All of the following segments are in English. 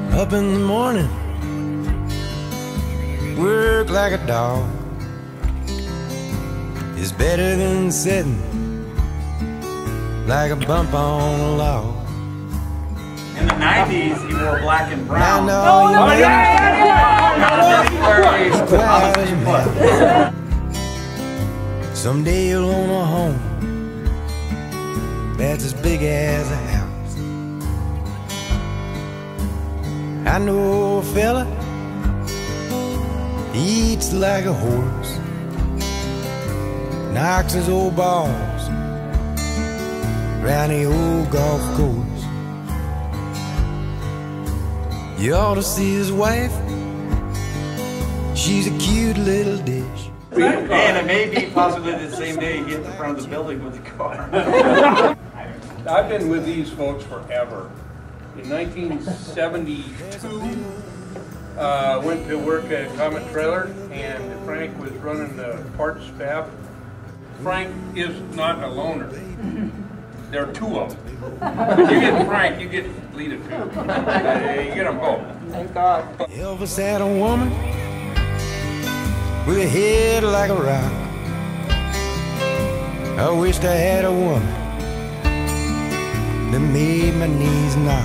Up in the morning, work like a dog is better than sitting like a bump on a log. In the 90s, he wore black and brown. Someday you'll own a home that's as big as a house. I know a fella, he eats like a horse, knocks his old balls round the old golf course. You ought to see his wife, she's a cute little dish. And it may be possibly the same day he hit the front of the building with the car. I've been with these folks forever. In 1972, went to work at Comet Trailer, and Frank was running the parts staff. Frank is not a loner. There are two of them. You get Frank, you get Lita too. You get them both. Thank God. Elvis had a woman with a head like a rock. I wished I had a woman that made my knees knock.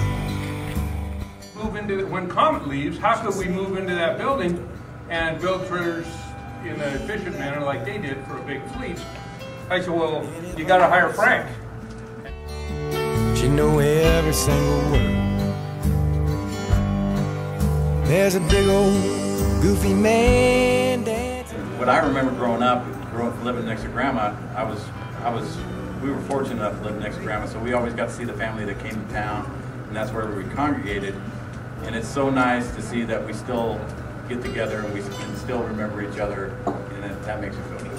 When Comet leaves, how could we move into that building and build trailers in an efficient manner like they did for a big fleet? I said, well, you got to hire Frank. She knew every single word. There's a big old goofy man dancing. What I remember growing up, living next to Grandma, we were fortunate enough to live next to Grandma, so we always got to see the family that came to town, and that's where we congregated. And it's so nice to see that we still get together and we can still remember each other, and that makes me feel good.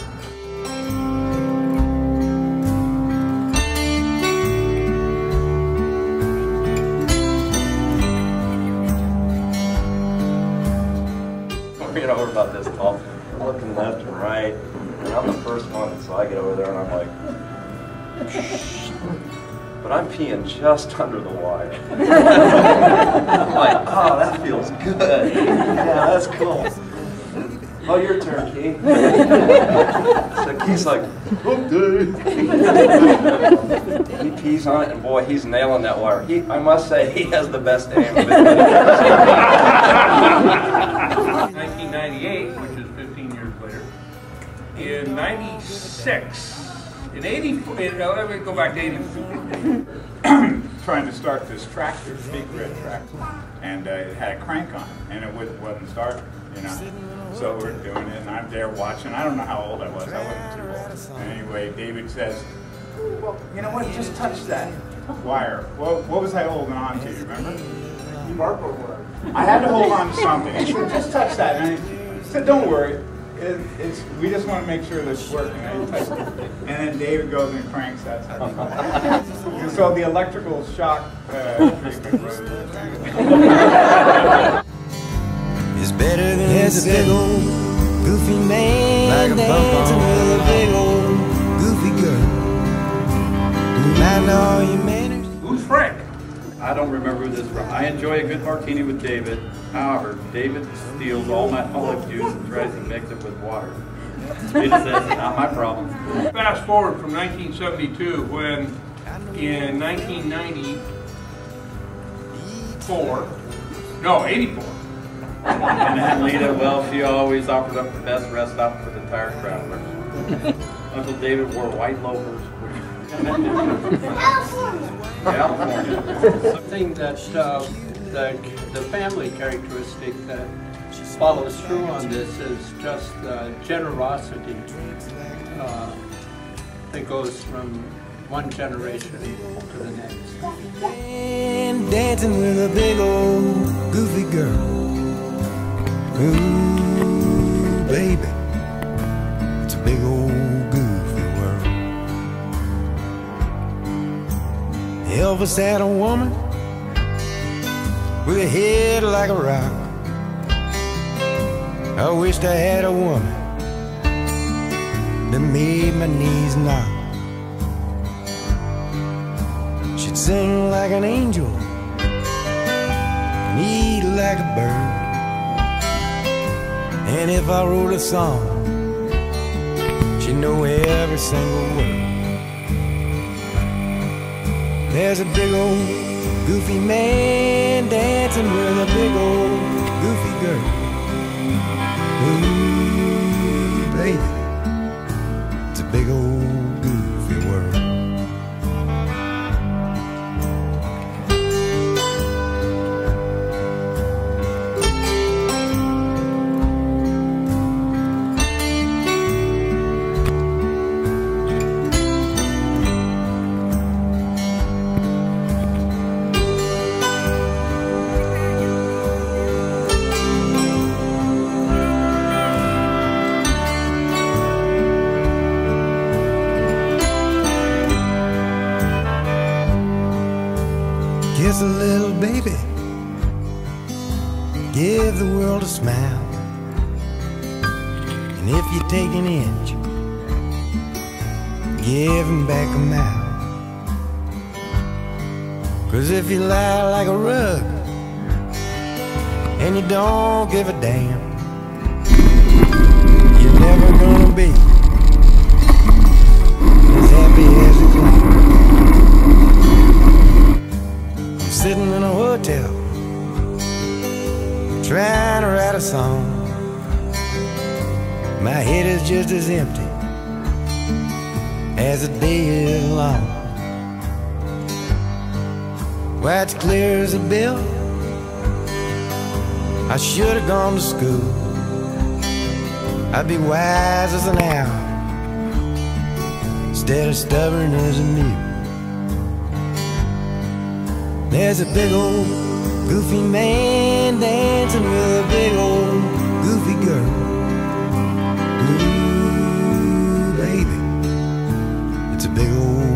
We get over about this tall. I'm looking left and right, and I'm the first one, so I get over there and I'm like, shh. But I'm peeing just under the wire. I'm like, oh, that feels good. Yeah, that's cool. Oh, your turn, Key. So Key's like, okay. He pees on it, and boy, he's nailing that wire. I must say, he has the best aim of anybody I've ever seen. 1998, which is 15 years later. In 96, in 84, let me go back to 84. Trying to start this tractor, big red tractor, and it had a crank on it, and it wasn't starting, you know. So we're doing it, and I'm there watching. I don't know how old I was. I wasn't too old. And anyway, David says, "Well, you know what? Just touch that wire." Well, what was I holding on to? Remember? I had to hold on to something. He said, "Just touch that." And I said, "Don't worry. We just want to make sure that it's working." And then David goes and cranks that. And so the electrical shock treatment was It's better than there's a big old goofy man like a dancing with a big old goofy girl. You might know all your manners. Who's Frank? I don't remember who this is from. I enjoy a good martini with David. However, David steals all my olive juice and tries to mix it with water. Rita says it's not my problem. Fast forward from 1972, when in 1994, no, 84. And then Lita, well, she always offered up the best rest stop for the tired travelers. Uncle David wore white loafers. California. Something that the family characteristic that follows through on this is just generosity that goes from one generation to the next. And dancing with a big old goofy girl. Ooh, baby, it's a big old goofy world. Elvis had a woman with a head like a rock. I wished I had a woman that made my knees knock. She'd sing like an angel and eat like a bird. And if I wrote a song, she'd know every single word. There's a big old goofy man dancing with a big old goofy girl. Ooh, baby, it's a big old goofy world. Kiss a little baby, give the world a smile. And if you take an inch, give him back a mile. 'Cause if you lie like a rug and you don't give a damn, you're never gonna be as happy as you claim. Sitting in a hotel, trying to write a song. My head is just as empty as the day is long. Why, it's clear as a bell, I should have gone to school. I'd be wise as an owl instead of stubborn as a mule. There's a big old goofy man dancing with a big old goofy girl. Ooh, baby, it's a big old